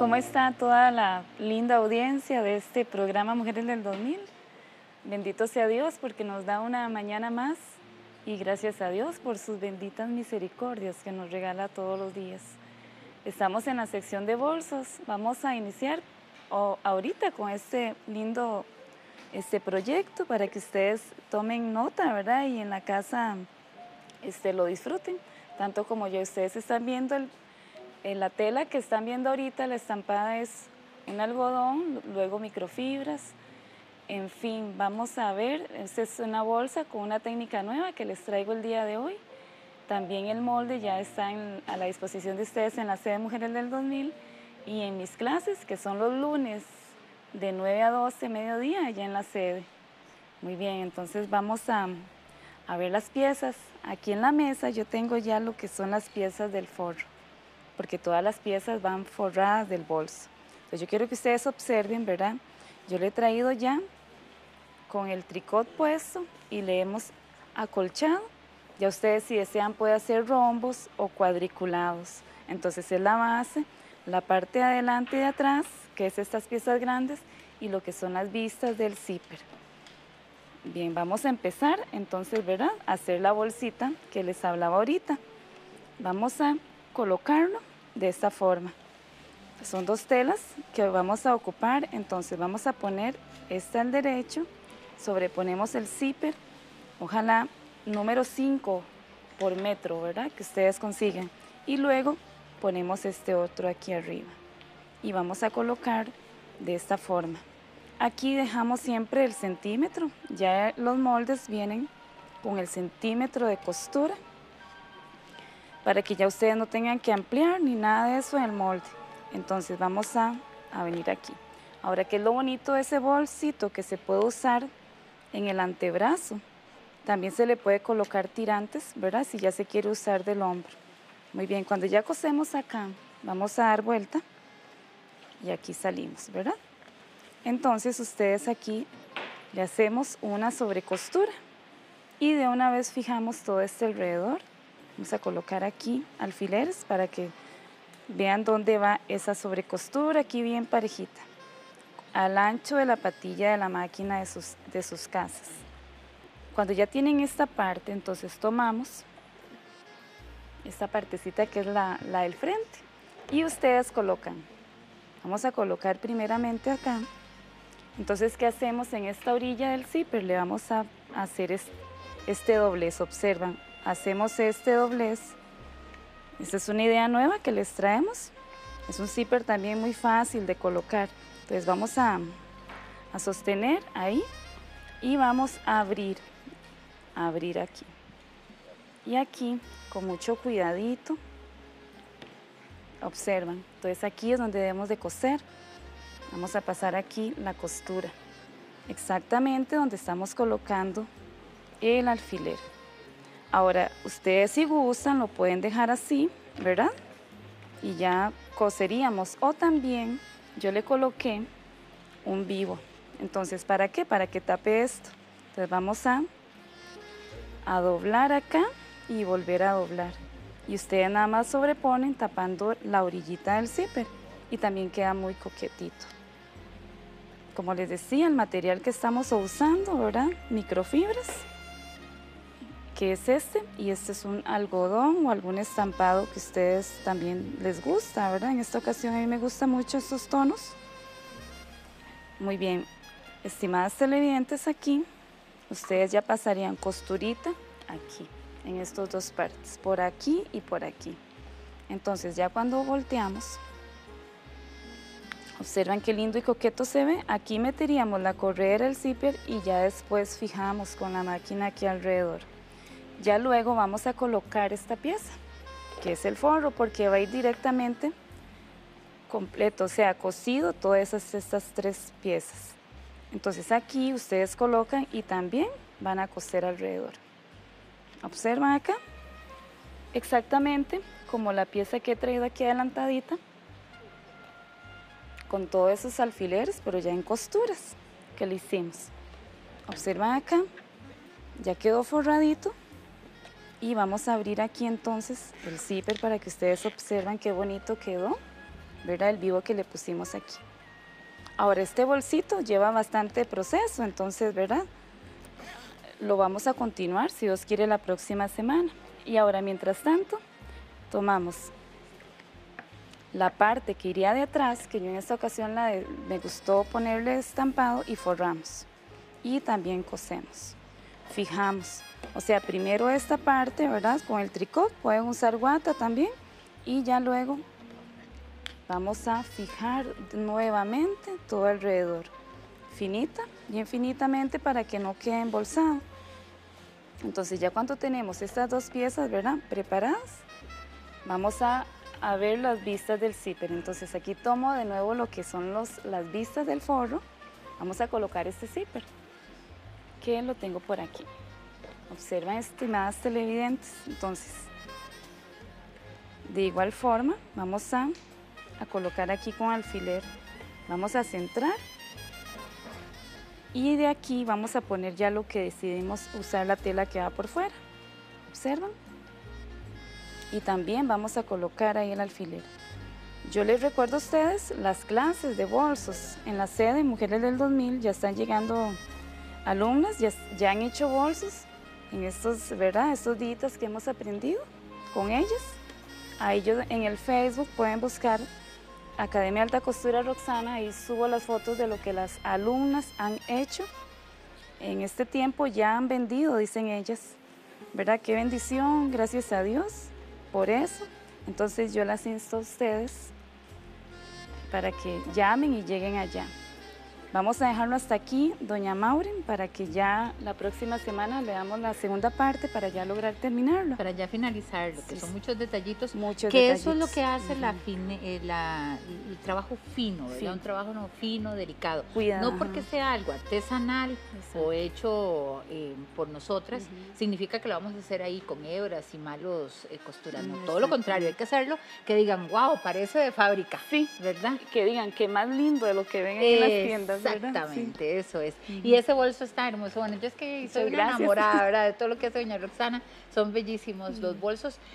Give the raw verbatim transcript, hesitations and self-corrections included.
¿Cómo está toda la linda audiencia de este programa Mujeres del dos mil? Bendito sea Dios porque nos da una mañana más y gracias a Dios por sus benditas misericordias que nos regala todos los días. Estamos en la sección de bolsos. Vamos a iniciar o, ahorita con este lindo este proyecto para que ustedes tomen nota, ¿verdad? Y en la casa este, lo disfruten, tanto como yo. Ustedes están viendo el, en la tela que están viendo ahorita, la estampada es un algodón, luego microfibras. En fin, vamos a ver, esta es una bolsa con una técnica nueva que les traigo el día de hoy. También el molde ya está en, a la disposición de ustedes en la sede Mujeres del dos mil y en mis clases, que son los lunes de nueve a doce, mediodía, allá en la sede. Muy bien, entonces vamos a, a ver las piezas. Aquí en la mesa yo tengo ya lo que son las piezas del forro, porque todas las piezas van forradas del bolso. Entonces yo quiero que ustedes observen, ¿verdad? Yo le he traído ya con el tricot puesto y le hemos acolchado. Ya ustedes si desean pueden hacer rombos o cuadriculados. Entonces es la base, la parte de adelante y de atrás, que es estas piezas grandes, y lo que son las vistas del zipper. Bien, vamos a empezar entonces, ¿verdad? A hacer la bolsita que les hablaba ahorita. Vamos a colocarlo de esta forma. Son dos telas que vamos a ocupar, entonces vamos a poner esta al derecho, sobreponemos el zipper, ojalá número cinco por metro, ¿verdad? Que ustedes consiguen. Y luego ponemos este otro aquí arriba. Y vamos a colocar de esta forma. Aquí dejamos siempre el centímetro. Ya los moldes vienen con el centímetro de costura para que ya ustedes no tengan que ampliar ni nada de eso en el molde. Entonces vamos a, a venir aquí. Ahora, ¿qué es lo bonito de ese bolsito? Que se puede usar en el antebrazo. También se le puede colocar tirantes, ¿verdad? Si ya se quiere usar del hombro. Muy bien, cuando ya cosemos acá, vamos a dar vuelta y aquí salimos, ¿verdad? Entonces ustedes aquí le hacemos una sobrecostura y de una vez fijamos todo este alrededor. Vamos a colocar aquí alfileres para que vean dónde va esa sobrecostura, aquí bien parejita, al ancho de la patilla de la máquina de sus, de sus casas. Cuando ya tienen esta parte, entonces tomamos esta partecita que es la, la del frente y ustedes colocan. Vamos a colocar primeramente acá. Entonces, ¿qué hacemos en esta orilla del zipper? Le vamos a hacer este, este doblez, observan. Hacemos este doblez. Esta es una idea nueva que les traemos. Es un zipper también muy fácil de colocar. Entonces vamos a, a sostener ahí y vamos a abrir. A abrir aquí. Y aquí, con mucho cuidadito, observan. Entonces aquí es donde debemos de coser. Vamos a pasar aquí la costura. Exactamente donde estamos colocando el alfiler. Ahora, ustedes si gustan lo pueden dejar así, ¿verdad? Y ya coseríamos. O también yo le coloqué un vivo. Entonces, ¿para qué? Para que tape esto. Entonces vamos a, a doblar acá y volver a doblar. Y ustedes nada más sobreponen tapando la orillita del zipper. Y también queda muy coquetito. Como les decía, el material que estamos usando, ¿verdad? Microfibras. Que es este, y este es un algodón o algún estampado que a ustedes también les gusta, ¿verdad? En esta ocasión a mí me gustan mucho estos tonos. Muy bien, estimadas televidentes, aquí ustedes ya pasarían costurita aquí, en estas dos partes, por aquí y por aquí. Entonces ya cuando volteamos, observan qué lindo y coqueto se ve. Aquí meteríamos la correa del zipper y ya después fijamos con la máquina aquí alrededor. Ya luego vamos a colocar esta pieza, que es el forro, porque va a ir directamente completo, o sea, cosido todas esas, estas tres piezas. Entonces aquí ustedes colocan y también van a coser alrededor. Observan acá, exactamente como la pieza que he traído aquí adelantadita, con todos esos alfileres, pero ya en costuras que le hicimos. Observan acá, ya quedó forradito. Y vamos a abrir aquí entonces el zipper para que ustedes observen qué bonito quedó. ¿verdad? El vivo que le pusimos aquí. Ahora, este bolsito lleva bastante proceso, entonces, ¿verdad? Lo vamos a continuar, si Dios quiere, la próxima semana. Y ahora, mientras tanto, tomamos la parte que iría de atrás, que yo en esta ocasión la de, me gustó ponerle estampado, y forramos. Y también cosemos, fijamos. O sea, primero esta parte, ¿verdad? Con el tricot, pueden usar guata también. Y ya luego vamos a fijar nuevamente todo alrededor. Finita, bien finitamente para que no quede embolsado. Entonces ya cuando tenemos estas dos piezas, ¿verdad? Preparadas, vamos a, a ver las vistas del zipper. Entonces aquí tomo de nuevo lo que son los, las vistas del forro. Vamos a colocar este zipper, que lo tengo por aquí. Observan, estimadas televidentes. Entonces, de igual forma, vamos a, a colocar aquí con alfiler. Vamos a centrar. Y de aquí vamos a poner ya lo que decidimos usar, la tela que va por fuera. ¿Observan? Y también vamos a colocar ahí el alfiler. Yo les recuerdo a ustedes las clases de bolsos. En la sede Mujeres del dos mil ya están llegando alumnas, ya, ya han hecho bolsos en estos, ¿verdad? Estos días que hemos aprendido con ellas. Ahí yo en el Facebook pueden buscar Academia Alta Costura Roxana, y subo las fotos de lo que las alumnas han hecho. En este tiempo ya han vendido, dicen ellas. ¿Verdad? Qué bendición, gracias a Dios por eso. Entonces yo las insto a ustedes para que llamen y lleguen allá. Vamos a dejarlo hasta aquí, doña Maureen, para que ya la próxima semana le damos la segunda parte para ya lograr terminarlo. Para ya finalizarlo, que sí, son muchos detallitos. Muchos que detallitos. Eso es lo que hace uh-huh. la fine, eh, la, el trabajo fino, ¿verdad? Sí. Un trabajo no fino, delicado. Cuidado. No porque sea algo artesanal Exacto. o hecho eh, por nosotras, uh-huh. significa que lo vamos a hacer ahí con hebras y malos eh, costuras. No, todo lo contrario, hay que hacerlo que digan, wow, parece de fábrica. Sí, ¿verdad? Que digan, qué más lindo de lo que ven en las tiendas. Exactamente, sí. Eso es. Uh-huh. Y ese bolso está hermoso. Bueno, yo es que soy una enamorada, ¿verdad? De todo lo que hace doña Roxana. Son bellísimos uh-huh. los bolsos.